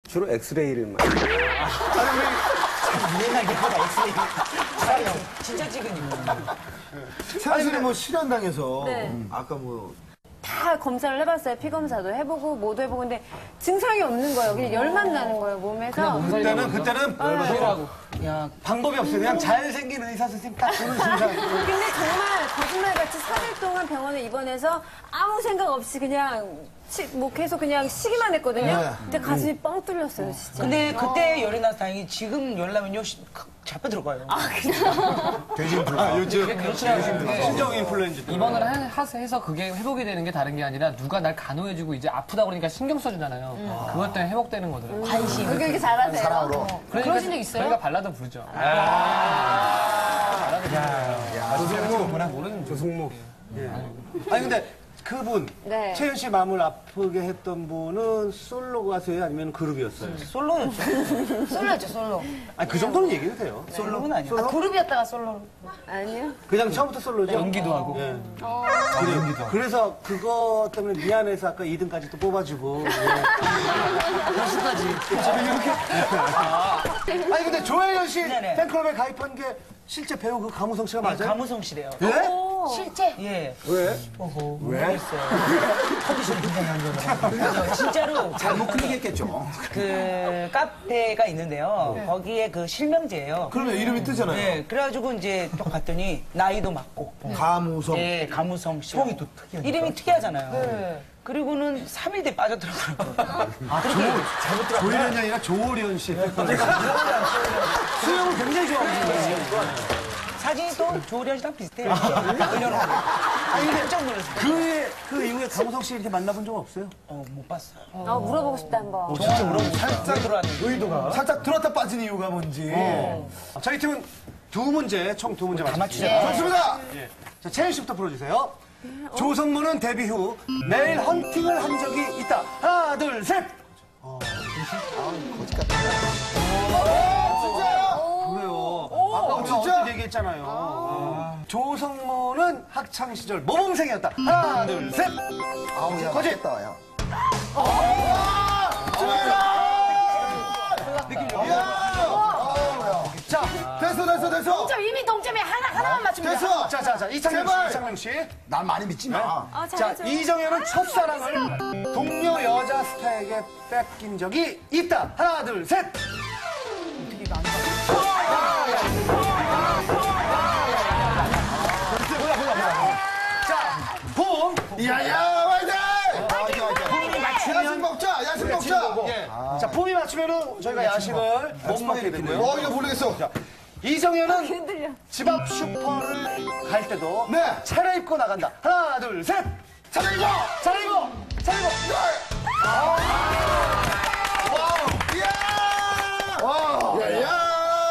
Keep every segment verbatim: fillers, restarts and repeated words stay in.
주로 엑스레이를 많이. 유행하게 하다 엑스레이 촬영 진짜 찍으니까. 사실은 뭐 실현당해서 네. 아까 뭐 다 검사를 해봤어요. 피 검사도 해보고 뭐도 해보고 근데 증상이 없는 거예요. 그냥 열만 나는 거예요 몸에서. 그때는 그때는 열하고 야 방법이 없어요. 그냥 잘생긴 의사 선생님 딱 보는 순간. 근데 정말 거짓말같이 삼 일 동안 병원에 입원해서 아무 생각 없이 그냥 치, 뭐 계속 그냥 쉬기만 했거든요. 네. 근데 가슴이 뻥 뚫렸어요 진짜. 근데 그때 열이 나서 다행히 지금 열 나면요 시- 잡혀 들어가요. 아 아, 요즘 그렇더라고요. 신종 인플루엔자. 입원을 하- 하- 해서 그게 회복이 되는 게 다른 게 아니라 누가 날 간호해주고 이제 아프다 그러니까 신경 써주잖아요. 그것 때문에 회복되는 거더라고요. 관심. 왜 그렇게 잘하세요? 사랑으로. 그러니까 그러신 적 있어요? 저희가 발라드 부르죠. 조승무. 모르는 조승무. 예. 아니 근데 그분 네. 채연 씨 마음을 아프게 했던 분은 솔로 가수예요, 아니면 그룹이었어요? 솔로였죠. 솔로였죠, 솔로. 아니 그 정도는 얘기해도 돼요. 솔로는 아니야. 아, 그룹이었다가 솔로. 아니요. 그냥 처음부터 솔로죠. 연기도 하고. 예. 그래, 그래서 그거 때문에 미안해서 아까 이 등까지 또 뽑아주고. 예. 이렇게. 아니 근데 조혜연 씨 네네. 팬클럽에 가입한 게 실제 배우 그 강우성 씨가 맞아요? 감우성 씨래요. 예? 실제? 예. 왜? 왜? 컨디션이 굉장히 안 좋아요. 진짜로 잘못 클릭했겠죠. 그 카페가 있는데요. 거기에 그 실명제예요. 그러면 이름이 뜨잖아요. 네, 그래가지고 이제 또 갔더니 나이도 맞고, 가무성. 예, 감우성 씨. 성이 또 특이하죠. 이름이 특이하잖아요. 그리고는 삼 일 뒤에 빠져들어가더라고요. 아, 그렇게 조혜련이 아니라 조호련 씨. 수영을 굉장히 좋아하거든요. 사진이 또 조우련 씨랑 비슷해요. 은연하고. 아니, 근데 깜짝 놀랐어요. 그, 그 이후에 강우성 씨 이렇게 만나본 적 없어요? 어, 못 봤어요. 아, 물어보고 싶다 한번. 진짜 물어보고 살짝 들어왔는데. 의도가. 살짝 들었다 빠진 이유가 뭔지. 저희 팀은 두 문제, 총 두 문제 맞추죠. 좋습니다. 자, 채연 씨부터 풀어주세요. 조성모는 데뷔 후 매일 헌팅을 한 적이 있다. 하나, 둘, 셋! 그래요. 아까 우리 진짜? 어떤 얘기했잖아요. 조성모는 학창 시절 모범생이었다. 하나, 둘, 셋! 아우, 야, 거짓! 맛있다, 야. 자, 됐어, 됐어, 됐어. 저 이미 동점에 하나, 하나만 맞추면 돼. 됐어. 자, 자, 자, 이창용 씨, 제발. 이창용 씨. 난 많이 믿지 마. 아, 자, 잘하죠. 이정현은 첫사랑을 동료 여자 스타에게 뺏긴 적이 있다. 하나, 둘, 셋! 자, 봄! 야야, 화이팅! 화이팅, 화이팅. 야식 먹자, 야식 먹자. 예. 자, 봄이 맞추면은 저희가 야식을 못 먹게 되고요. 어, 이거 모르겠어. 이정현은 흔들려. 집 앞 슈퍼를 갈 때도 네. 차려입고 나간다. 하나, 둘, 셋! 차려 이거! 차려입어! 차려입어! 와우. 야야!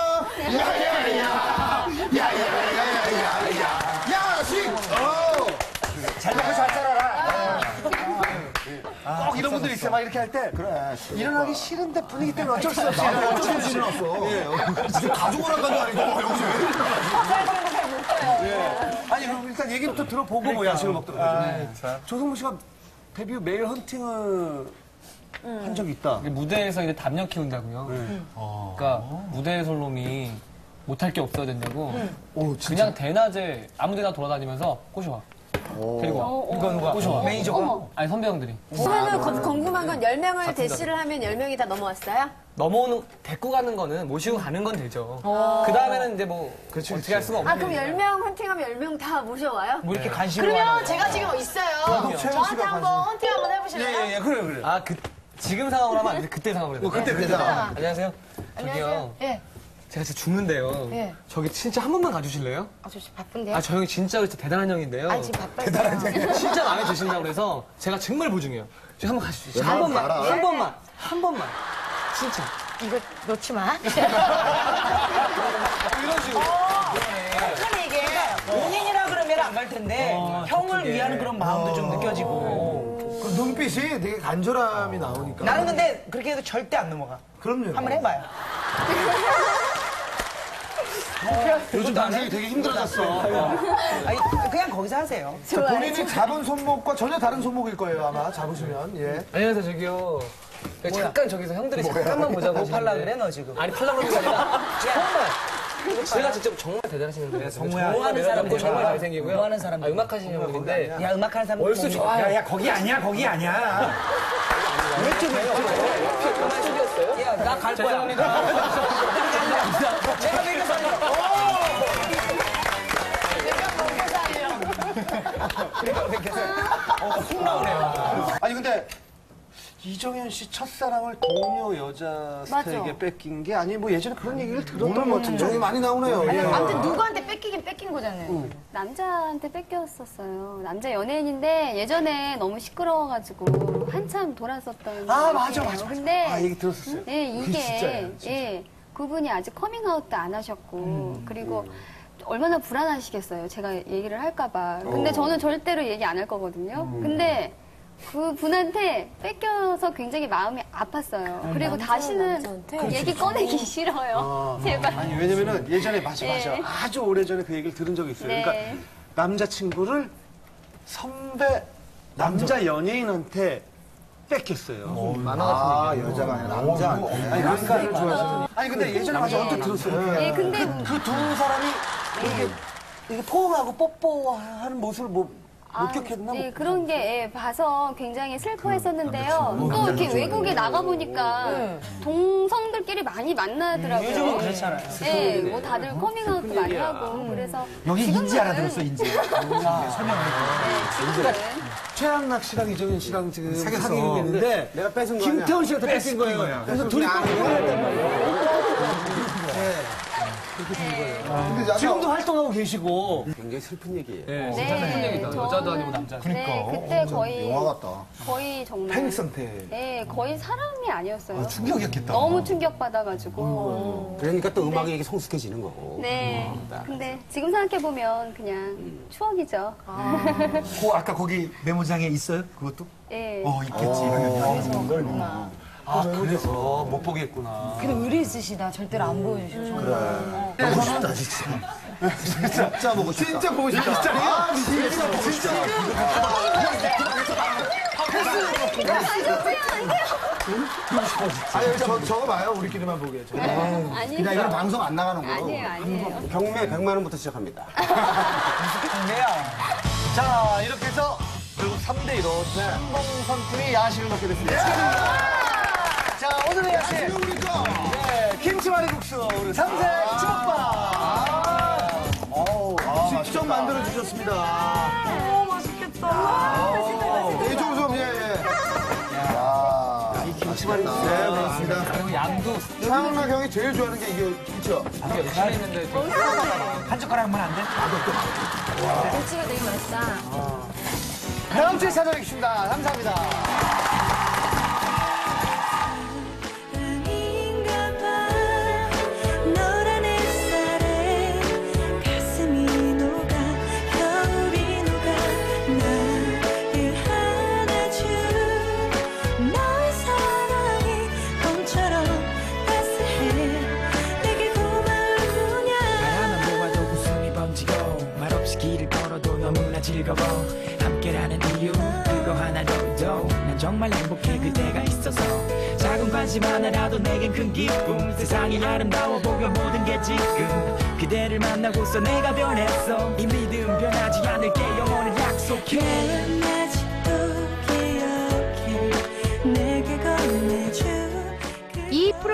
야야야! 야야야야야야! 야식! 어. 잘 먹고 잘 살아라. 꼭 이런 분들 있어요. 막 이렇게 할 때. 그래. 일어나기 싫은데 분위기 때문에 어쩔 수 없이 나도 일어나고. 어쩔 수 없이 일어났어. 지금 가족을 한다는 거 아니고 여기서 왜? 아니, 그럼 일단 얘기부터 들어보고 뭐 야식을 먹도록 하죠. 조성모 씨가 데뷔 후 매일 헌팅을 한 적이 있다. 이게 무대에서 이제 담력 키운다고요. 그러니까 무대 솔롬이 못할 게 없어야 된다고. 그냥 대낮에 아무데나 돌아다니면서 꼬셔와. 그리고 와. 누가 누가? 꼬셔와. 매니저가? 아니 선배형들이. 그러면 거- 궁금한 건 열 명을 대시를 하면 열 명이 다 넘어왔어요? 넘어오는 데리고 가는 거는 모시고 가는 건 되죠. 그 다음에는 이제 뭐 어떻게 할 수가 없는. 아, 그럼 열 명 헌팅하면 열 명 다 모셔와요? 뭐 이렇게 관심이 그러면 많아요. 제가 지금 있어요. 저한테 한번 헌팅 한번 해보실래요? 예, 예, 그래요, 그래요. 아, 그 지금 상황으로 하면 안 돼. 그때 상황으로 해야 돼. 그때 그때 안녕하세요. 저기요. 안녕하세요. 예. 제가 진짜 죽는데요. 예. 저기 진짜 한 번만 가주실래요? 아, 저 지금 바쁜데요? 아, 저 형이 진짜로 진짜 대단한 형인데요. 아, 지금 바빠요. 대단한 형. 진짜 마음에 드신다고 그래서 제가 정말 보증해요. 저 한번 가주시죠. 한 야, 번만. 가라. 한 번만. 한 번만. 진짜. 이거 놓지 마. 이런 식으로. 근데 이게 본인이라 그러면 안 갈 텐데 형을 위한 그런 마음도 좀 느껴지고. 그 눈빛이 되게 간절함이 나오니까. 나는 근데 그렇게 해도 절대 안 넘어가. 그럼요. 한번 해봐요. 요즘 당신이 되게 힘들어졌어. 아니, 그냥 거기서 하세요. 자, 본인이 잡은 손목과 전혀 다른 손목일 거예요, 아마 잡으시면. 예. 안녕하세요, 저기요. 그래서 잠깐 저기서 형들이 잠깐만 보자고. 뭐 팔라 그래 너 지금? 아니 팔라 그런 게 아니라 정말 제가 진짜 정말 대단하신 분이에요. 정말 좋아하는 사람들 정말 좋아. 잘생기고요. 좋아하는 사람들. 아, 음악하시는 분인데 야 음악하는 사람 얼쑤 좋아요. 야, 야, 거기 아니야, 거기 아니야. 왼쪽이었어요? 야 나 갈 거야. 죄송합니다. 내가 내가 살려. 훅 나오네요. 아니, 근데 이정현 씨 첫사랑을 동료 여자 스타에게 뺏긴 게 아니, 뭐 예전에 그런 얘기를 들었던 것 같은데. 여기 많이 나오네요. 예. 아무튼 누구한테 뺏기긴 뺏긴 거잖아요. 남자한테 뺏겼었어요. 남자 연예인인데 예전에 너무 시끄러워가지고 한참 돌았었던. 아, 맞아, 얘기예요. 맞아, 맞아. 근데 아, 얘기 들었었어요. 예, 이게 진짜예요, 진짜. 예, 그분이 아직 커밍아웃도 안 하셨고 그리고 얼마나 불안하시겠어요. 제가 얘기를 할까봐. 근데 저는 절대로 얘기 안 할 거거든요. 근데 그 분한테 뺏겨서 굉장히 마음이 아팠어요. 그리고 다시는 얘기 꺼내기 싫어요. 제발. 아니, 왜냐면은 예전에 맞아, 맞아. 네. 아주 오래전에 그 얘기를 들은 적이 있어요. 네. 그러니까 남자친구를 선배 남자 연예인한테 뺏겼어요. 아, 여자가 아니라 남자한테. 아니, 남자를 좋아하시는. 아니, 근데 예전에 맞아, 언뜻 들었어요. 예, 근데 그 두 사람이 이렇게, 이렇게 포옹하고 뽀뽀하는 모습을 뭐, 목격했나? 네, 뭐. 그런 게 예, 봐서 굉장히 슬퍼했었는데요. 또 이렇게 외국에 나가 보니까 동성들끼리 많이 만나더라고요. 요즘은 그렇잖아요. 네, 뭐 다들 커밍아웃도 많이 하고 그래서 여기 인지 알아들었어, 인지. 네, 지금은 최양락 씨랑 이정현 씨랑 지금 사귀었어. 사귀고 계는데 내가 뺏은 거 아니야? 김태훈 씨한테 뺏긴 거예요. 그래서 둘이 안 꼭 했단 말이에요. 근데 약간 지금도 활동하고 계시고. 굉장히 슬픈 얘기예요. 네, 진짜 슬픈 얘기다. 여자도 아니고 남자. 네, 그때 거의 영화 같다. 거의 정말 팬 상태. 네, 거의 사람이 아니었어요. 충격이었겠다. 너무 충격받아가지고. 그러니까 또 음악이 이게 성숙해지는 거고. 네. 근데 지금 생각해보면 그냥 추억이죠. 그 아까 거기 메모장에 있어요? 그것도? 예. 어 있겠지. 아, 그래서 못 보겠구나. 근데 의리 있으시다. 절대로 안 보여주셔. 정말. 보고 싶다, 진짜. 진짜 보고 싶다. 진짜 보고 싶다. 아, 진짜 보고 싶다. 아니, 저, 저거 봐요. 우리끼리만 보게. 저거. 아니, 그냥 이건 방송 안 나가는 거고. 아니에요, 아니에요. 경매 백만 원부터 시작합니다. 내야. 자, 이렇게 해서 결국 삼 대 이로 신봉선 팀이 야식을 먹게 됐습니다. 자, 오늘의 야식. 누굽니까? 네, 김치말이국수, 우리 삼색 치먹밥. 어우, 직접 만들어주셨습니다. 오 맛있겠다. 예, 좀, 좀, 예, 예. 야, 이 김치말이국수. 네, 그렇습니다. 그리고 양도 최양락 형이 제일 좋아하는 게 이게, 그쵸? 되게 열심히 했는데 좀 한 젓가락만 안 돼? 김치가 되게 맛있다. 다음 주에 찾아뵙겠습니다. 감사합니다. 노란 햇살에 가슴이 녹아 겨울이 녹아 나를 안아준 너의 사랑이 봄처럼 따스해 내게 고마울구냐 바람은 모아도 웃음이 번지고 말없이 길을 걸어도 너무나 즐거워 함께라는 이유 그거 하나로도 난 정말 행복해 그대가 있어서 작은 관심 하나라도 내겐 큰 기쁨 세상이 아름다워 보여 모든 게 지금 그대를 만나고서 내가 변했어 이 믿음 변하지 않을게 영원히 약속해 아직도 기억해 내게 건네준 이 프로